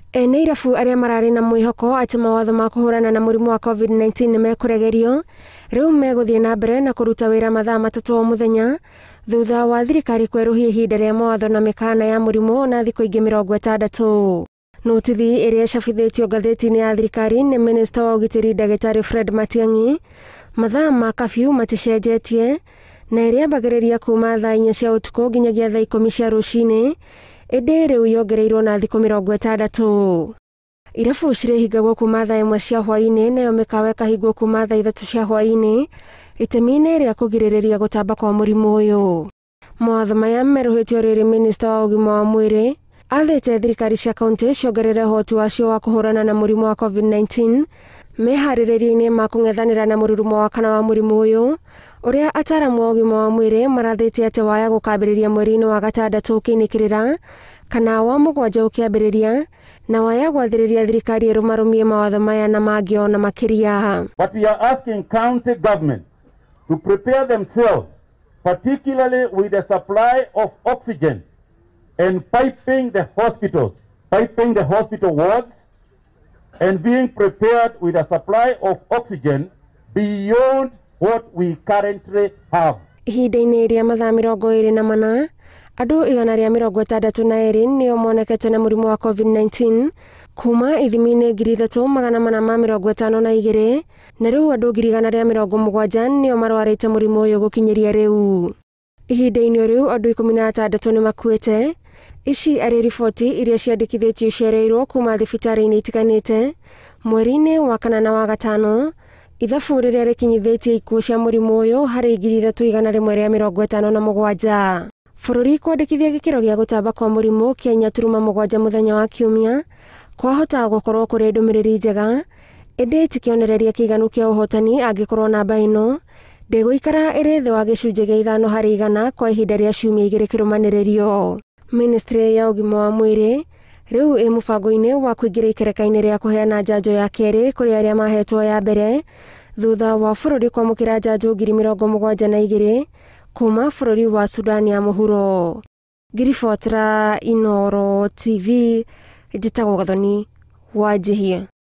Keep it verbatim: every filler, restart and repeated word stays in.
Ene irabu arĩa mararĩ na mwĩhoko atĩ mawatho ma kũhũrana na mũrimũ wa covid nineteen nĩ mekũregerio rĩu megũthiĩ na mbere na kũruta wĩra mathaa matatũ o mũthenya thutha wa thirikari kwerũhia ihinda rĩa mawatho na mĩkana ya mũrimũ na thikũ ingĩ mĩrongo ĩtandatũ. Notithi ĩrĩa ĩcabithĩtio ngathĩti-inĩ ya thirikari nĩ minista wa ũgitĩri Ndagĩtarĩ Fred Matiang'i, mathaa ma curfew maticenjetie na ĩrĩambagĩrĩria kuma thaa inya cia ũtukũ nginyagia thaa ikũmi cia rũcinĩ, ĩndĩ rĩu yongereirwo na thikũ mĩrongo ĩtandatũ. Irabu cirĩhingagwo kuma thaa ĩmwe cia hwaĩ-inĩ nayo mĩkawa ĩkahingwo kuma thaa ithatũ cia hwaĩ-inĩ, itemi-inĩ rĩa kũgirĩrĩria gũtamba kwa mũrimũ ũyũ. Mawatho maya merũhĩtio rĩrĩ minista wa ũgima wa mwĩrĩ athĩte thirikari cia kaunti ciongerere ũhoti wacio wa kũhũrana na mũrimũ wa covid nineteen meharĩrĩria-inĩ ma kũng'ethanĩra na mũrurumo wa kana wa mũrimũ ũyũ, ũrĩa ataaramu a ũgima wa mwĩrĩ marathĩte atĩ waya gũkambĩrĩria mweri-inĩ wa gatandatũ ũkĩinĩkĩrĩra kana wa mũgwanja ũkĩambĩrĩria na waya gwathĩrĩria thirikari ĩrũmarũmie mawatho maya na mangĩ ona makĩria. But we are asking county governments to prepare themselves, particularly with the supply of oxygen and piping the hospitals, piping the hospital wards, and being prepared with a supply of oxygen beyond what we currently have. Ihinda-inĩ rĩa mathaa mĩrongo ĩrĩ na mana, andũ igana rĩa mĩrongo ĩtandatũ na ĩrĩ nĩo monekete na mũrimũ wa covid nineteen kuma ithimi-inĩ ngiri ithatũ magana mana ma mĩrongo ĩtano na igĩrĩ, na rĩu andũ ngiri igana rĩa mĩrongo mũgwanja nĩo marwarĩte mũrimũ ũyũ gũkinyĩria rĩu. Ihinda-inĩ rĩu andũ ikũmi na atandatũ nĩ makuĩte. Ici arĩ riboti iria ciandĩkithĩtio ciereirwo kuma thibitarĩ-inĩ itiganĩte mweri-inĩ wa kana na wa gatano, ithabu rĩrĩa rĩkinyithĩtie ikuũ cia mũrimũ ũyũ harĩ ngiri ithatũ igana rĩmwe rĩa mĩrongo ĩtano na mũgwanja. Bũrũri kwandĩkithia gĩkĩro gĩa gũtamba kwa mũrimũ kĩa inya turuma mũgwanja mũthenya wa kiumia kwahota gũkorwo kũrĩ ndũmĩrĩri njega, ĩndĩ ti kĩonereria kĩiganu kĩa ũhotani angĩkorwo namba ĩno ndĩgũikara ĩrĩ thĩ wa gĩcunjĩ gĩa ithano harĩ igana kwa ihinda rĩa ciumia igĩrĩ kĩrũmanĩrĩrio. Ministry ya ũgima wa mwĩrĩ rĩu ĩ mũbango-inĩ wa kũingĩra ikereka-inĩ rĩa kũheana njanjo ya kerĩ kũrĩ arĩa mahetwo ya mbere thutha wa bũrũri kwamũkĩra njanjo ngiri mĩrongo mũgwanja na igĩrĩ kuma bũrũri wa Sudan ya mũhuro. Ngiribotera Inooro T V, njĩtagwo Gathoni Wanjihia.